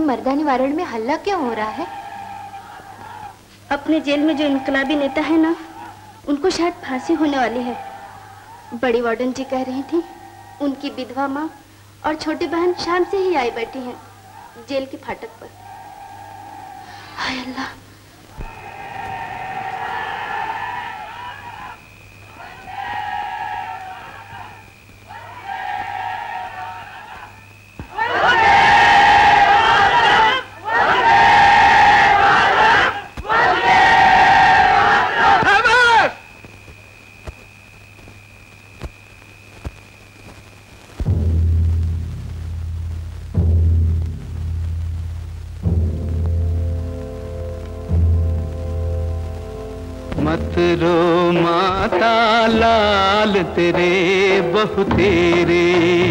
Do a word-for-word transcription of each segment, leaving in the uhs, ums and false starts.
मर्दानी वारण में हल्ला क्यों हो रहा है? अपने जेल में जो इनकलाबी नेता है ना, उनको शायद फांसी होने वाली है। बड़ी वार्डन जी कह रही थी उनकी विधवा माँ और छोटी बहन शाम से ही आई बैठी हैं जेल के फाटक पर। हाय अल्लाह। मत रो माता लाल तेरे बहु तेरे,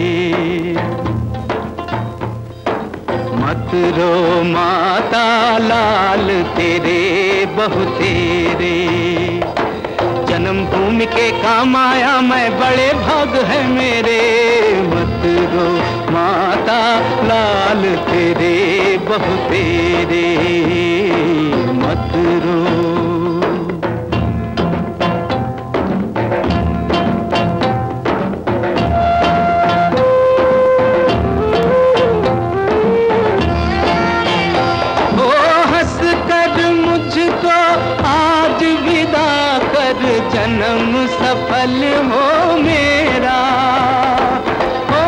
मत रो माता लाल तेरे बहु तेरे। जन्मभूमि के काम आया मैं बड़े भाग है मेरे। मत रो माता लाल तेरे बहु तेरे, मत रो। जन्म सफल हो मेरा, ओ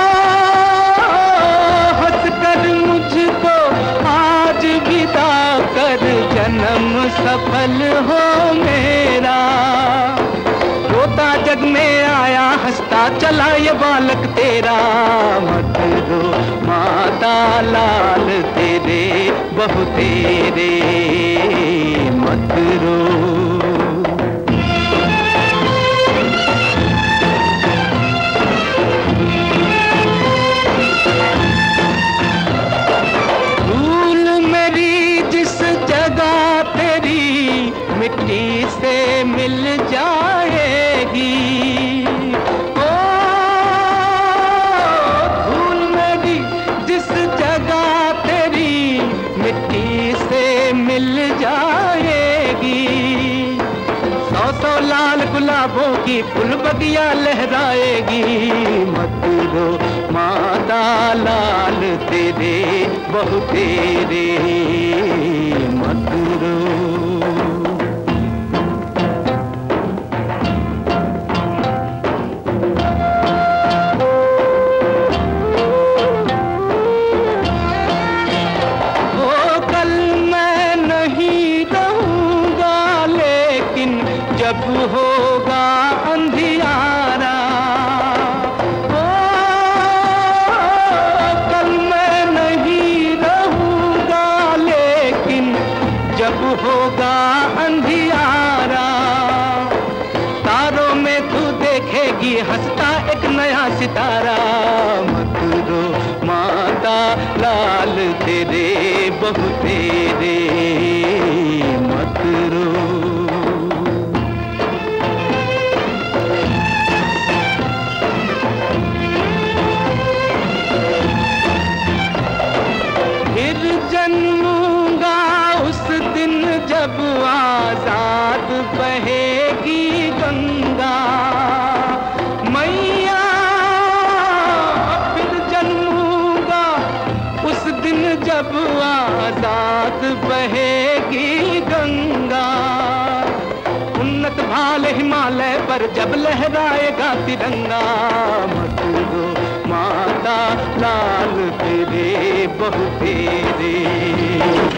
हंस कर मुझको आज विदा कर, जन्म सफल हो मेरा। रोता जग में आया हंसता चला ये बालक तेरा। मत रो माता लाल तेरे बहु तेरे, मत रो। मिट्टी से मिल जाएगी, ओ धूल मेरी जिस जगह तेरी मिट्टी से मिल जाएगी। सौ सौ लाल गुलाबों की फूल बगिया लहराएगी। मत रो माता लाल तेरे बहु तेरे, मत रो। जब होगा अंधियारा, ओ कल मैं नहीं रहूंगा लेकिन जब होगा अंधियारा। तारों में तू देखेगी हंसता एक नया सितारा। मत रो माता लाल तेरे बहु तेरे, मत रो। जन्मूंगा उस दिन जब आजाद बहेगी गंगा मैया। फिर जन्मूंगा उस दिन जब आजाद बहेगी गंगा। उन्नत भाल हिमालय पर जब लहराएगा तिरंगा। मत रो माता लाल तेरे बहु तेरे।